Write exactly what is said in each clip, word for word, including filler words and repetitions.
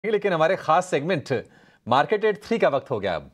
लेकिन हमारे खास सेगमेंट मार्केट एट थ्री का वक्त हो गया अब।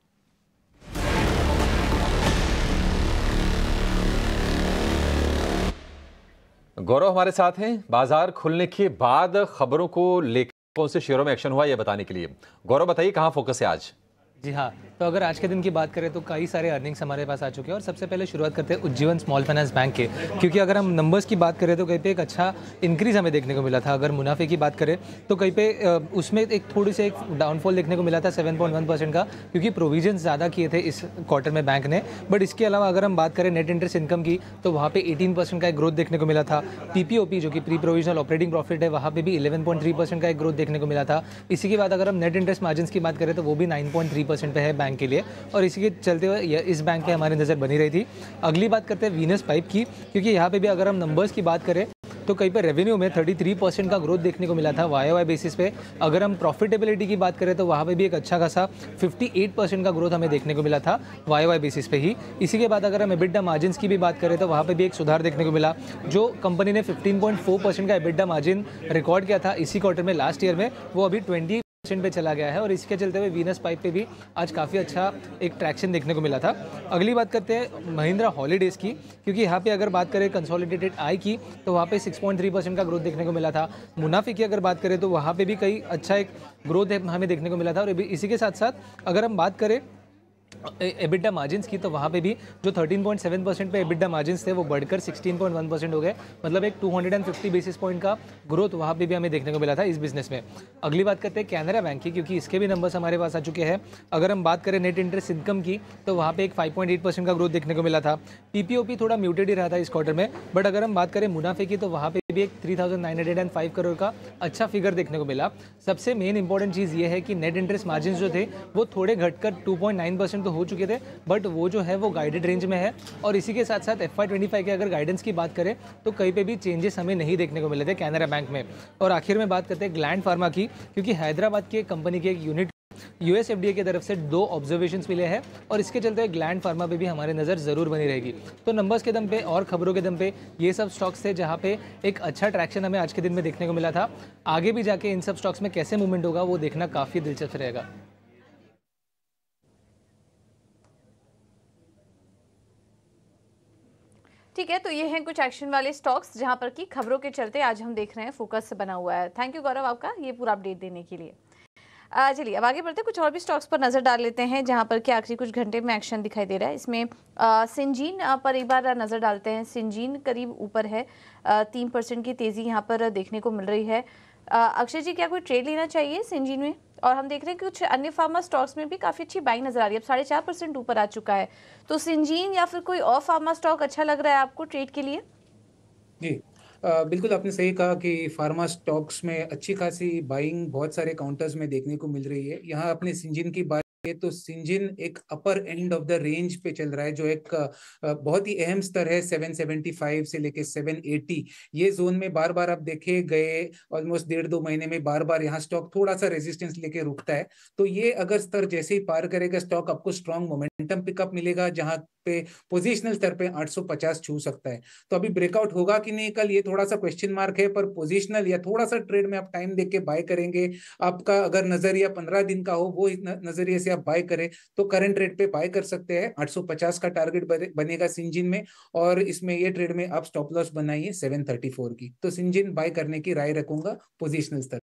गौरव हमारे साथ हैं बाजार खुलने के बाद खबरों को लेकर कौन से शेयरों में एक्शन हुआ यह बताने के लिए। गौरव बताइए कहां फोकस है आज। जी हाँ, तो अगर आज के दिन की बात करें तो कई सारे अर्निंग्स हमारे पास आ चुके हैं और सबसे पहले शुरुआत करते हैं उज्जीवन स्मॉल फाइनेंस बैंक के, क्योंकि अगर हम नंबर्स की बात करें तो कहीं पे एक अच्छा इंक्रीज़ हमें देखने को मिला था। अगर मुनाफे की बात करें तो कहीं पे उसमें एक थोड़ी सी एक डाउनफॉल देखने को मिला था सेवन पॉइंट वन परसेंट का, क्योंकि प्रोविजन ज़्यादा किए थे इस क्वार्टर में बैंक ने। बट इसके अलावा अगर हम बात करें नेट इंटरेस्ट इनकम की तो वहाँ पे एटीन परसेंट का एक ग्रोथ देखने को मिला था। पीपीओपी जो कि प्री प्रोविजनल ऑपरेटिंग प्रॉफिट है, वहाँ पे भी इलेवन पॉइंट थ्री परसेंट का एक ग्रोथ देखने को मिला था। इसी के बाद अगर हम नेट इंटरेस्ट मार्जिन की बात करें तो वो भी नाइन पॉइंट थ्री परसेंट पे है बैंक के लिए, और इसी के चलते हुए इस बैंक पे हमारी नज़र बनी रही थी। अगली बात करते हैं वीनस पाइप की, क्योंकि यहाँ पे भी अगर हम नंबर्स की बात करें तो कहीं पर रेवेन्यू में थर्टी थ्री परसेंट का ग्रोथ देखने को मिला था वाई वाई बेसिस पे। अगर हम प्रॉफिटेबिलिटी की बात करें तो वहाँ पे भी एक अच्छा खासा फिफ्टी एट परसेंट का ग्रोथ हमें देखने को मिला था वाई वाई बेसिस पे ही। इसी के बाद अगर हम एबिडा मार्जिन की भी बात करें तो वहाँ पे भी एक सुधार देखने को मिला। जो कंपनी ने फिफ्टीन पॉइंट फोर परसेंट का एबिडा मार्जिन रिकॉर्ड किया था इसी क्वार्टर में लास्ट ईयर में, वो अभी ट्वेंटी परसेंट पे चला गया है, और इसके चलते हुए वीनस पाइप पे भी आज काफ़ी अच्छा एक ट्रैक्शन देखने को मिला था। अगली बात करते हैं महिंद्रा हॉलीडेज़ की, क्योंकि यहाँ पे अगर बात करें कंसोलिडेटेड आई की तो वहाँ पे सिक्स पॉइंट थ्री परसेंट का ग्रोथ देखने को मिला था। मुनाफे की अगर बात करें तो वहाँ पे भी कई अच्छा एक ग्रोथ हमें देखने को मिला था। और इसी के साथ साथ अगर हम बात करें एबिडा मार्जिन्स की तो वहाँ पे भी जो थर्टीन पॉइंट सेवन परसेंट पे एबिडा मार्जिन्स थे वो बढ़कर सिक्सटीन पॉइंट वन परसेंट हो गए, मतलब एक two hundred fifty basis point का ग्रोथ वहाँ पे भी हमें देखने को मिला था इस बिजनेस में। अगली बात करते हैं कैनरा बैंक की, क्योंकि इसके भी नंबर्स हमारे पास आ चुके हैं। अगर हम बात करें नेट इंटरेस्ट इनकम की तो वहाँ पे एक फाइव पॉइंट एट परसेंट का ग्रोथ देखने को मिला था। पीपीओपी थोड़ा म्यूटेड ही रहा था इस क्वार्टर में, बट अगर हम बात करें मुनाफे की तो वहाँ पे भी एक three thousand nine hundred and five crore का अच्छा फिगर देखने को मिला। सबसे मेन इंपॉर्टेंट चीज़ ये है कि नेट इंटरेस्ट मार्जिन जो थे वो थोड़े घटकर टू पॉइंट नाइन परसेंट तो हो चुके थे, बट वो जो है वो गाइडेड रेंज में है। और इसी के साथ साथ एफ वाई ट्वेंटी फाइव के अगर गाइडेंस की बात करें तो कहीं पे भी चेंजेस हमें नहीं देखने को मिले थे कैनरा बैंक में। और आखिर में बात करते हैं ग्लैंड फार्मा की, क्योंकि हैदराबाद की एक कंपनी के एक यूनिट यूएस एफडीए की तरफ से दो ऑब्जर्वेशंस मिले हैं, और इसके चलते ग्लैंड फार्मा पे भी हमारी नज़र ज़रूर बनी रहेगी। तो नंबर्स के दम पे और खबरों के दम पे ये सब स्टॉक्स थे जहाँ पे एक अच्छा ट्रैक्शन हमें आज के दिन में देखने को मिला था। आगे भी जाके इन सब स्टॉक्स में कैसे मूवमेंट होगा वो देखना काफ़ी दिलचस्प रहेगा। ठीक है, तो ये हैं कुछ एक्शन वाले स्टॉक्स जहां पर की खबरों के चलते आज हम देख रहे हैं फोकस से बना हुआ है। थैंक यू गौरव आपका ये पूरा अपडेट देने के लिए। चलिए अब आगे बढ़ते हैं, कुछ और भी स्टॉक्स पर नज़र डाल लेते हैं जहां पर कि आखिरी कुछ घंटे में एक्शन दिखाई दे रहा है। इसमें आ, सिंजीन आ, पर एक बार नज़र डालते हैं। सिंजीन करीब ऊपर है, तीन परसेंट की तेज़ी यहाँ पर देखने को मिल रही है। अक्षय जी क्या कोई ट्रेड लेना चाहिए सिंजीन में? और हम देख रहे हैं कि कुछ अन्य फार्मा स्टॉक्स में भी काफ़ी अच्छी बाइंग नज़र आ रही है, अब साढ़े चार परसेंट ऊपर आ चुका है। तो सिंजीन या फिर कोई और फार्मा स्टॉक अच्छा लग रहा है आपको ट्रेड के लिए? जी आ, बिल्कुल आपने सही कहा कि फार्मा स्टॉक्स में अच्छी खासी बाइंग बहुत सारे काउंटर्स में देखने को मिल रही है। यहाँ अपने सिंजीन की बात तो सिंजीन एक upper end of the range पे चल रहा है, जो एक बहुत ही अहम स्तर है सेवन सेवेंटी फाइव से लेके सेवन एटी। ये जोन में बार बार आप देखे गए ऑलमोस्ट डेढ़ दो महीने में बार बार यहाँ स्टॉक थोड़ा सा रेजिस्टेंस लेके रुकता है। तो ये अगर स्तर जैसे ही पार करेगा स्टॉक आपको स्ट्रॉन्ग मोमेंटम पिकअप मिलेगा, जहां पे पोजिशनल स्तर पे आठ सौ पचास छू सकता है। तो अभी ब्रेकआउट होगा कि नहीं कल, ये थोड़ा सा क्वेश्चन मार्क है, पर पोजिशनल या थोड़ा सा ट्रेड में आप टाइम देके बाय करेंगे, आपका अगर नजरिया पंद्रह दिन का हो वो नजरिए से आप बाय करें तो करंट रेट पे बाय कर सकते हैं। आठ सौ पचास का टारगेट बनेगा सिंजीन में, और इसमें ये ट्रेड में आप स्टॉप लॉस बनाइए सेवन थर्टी फोर की। तो सिंजीन बाय करने की राय रखूंगा पोजिशनल स्तर।